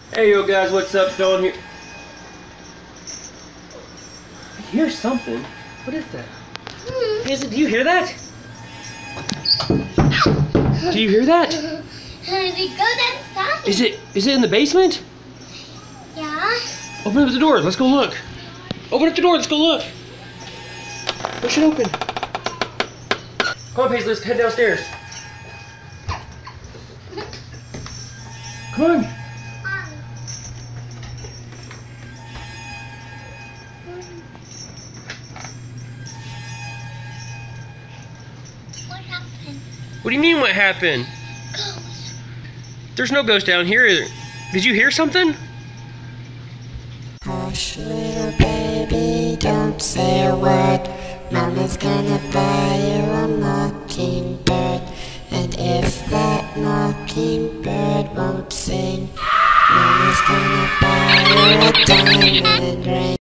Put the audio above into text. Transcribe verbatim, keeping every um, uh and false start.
Hey yo guys, what's up? Don here. I hear something. What is that? Hmm. Is it, do you hear that? Do you hear that? We go outside. Is it is it in the basement? Yeah. Open up the door, let's go look. Open up the door, let's go look. Push it open. Come on, Paisley, let's head downstairs. Come on. What happened? What do you mean what happened? Ghost. There's no ghost down here. Did you hear something? Hush, little baby, don't say a word. Mama's gonna buy you a mockingbird. And if that mockingbird won't sing, Mama's gonna buy you a diamond ring.